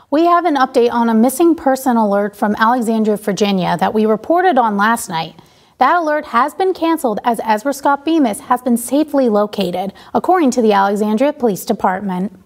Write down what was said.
We have an update on a missing person alert from Alexandria, Virginia that we reported on last night. That alert has been canceled as Ezra Scott Bemis has been safely located, according to the Alexandria Police Department.